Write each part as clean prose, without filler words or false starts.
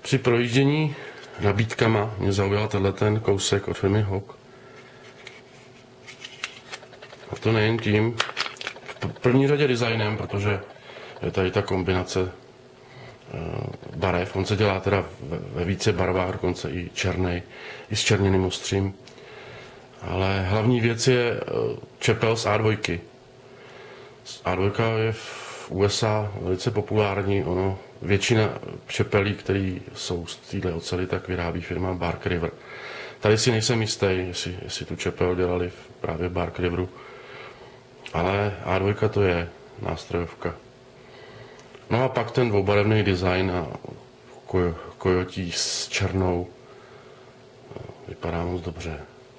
Při projíždění nabídkama mě zaujal ten kousek od firmy Hawk. A to nejen tím, v první řadě designem, protože je tady ta kombinace barev. On se dělá teda ve více barvách, dokonce i černý, i s černěným ostřím. Ale hlavní věc je čepel z A2. A2 je v USA velice populární. Většina čepelí, které jsou z téhle oceli, tak vyrábí firma Bark River. Tady si nejsem jistý, jestli tu čepel dělali právě v Bark Riveru. Ale A2 to je nástrojovka. No a pak ten dvoubarevný design a kojotí s černou vypadá moc dobře.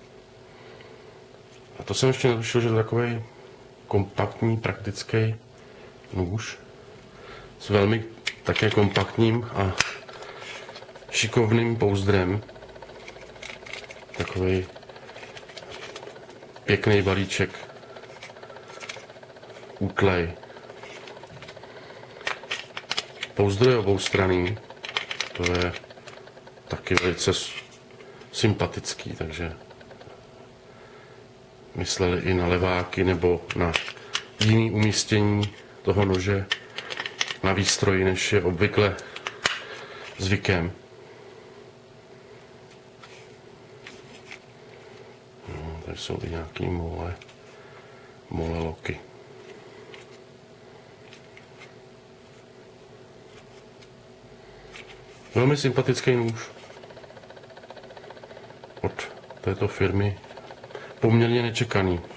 A to jsem ještě netušil, že to je takový kompaktní, praktický nůž s velmi také kompaktním a šikovným pouzdrem. Takový pěkný balíček, útlej. Pouzdro je oboustranný, to je taky velice sympatický, takže mysleli i na leváky nebo na jiné umístění toho nože na výstroji, než je obvykle zvykem. Tady jsou i nějaký mole loky. Velmi sympatický nůž od této firmy, poměrně nečekaný.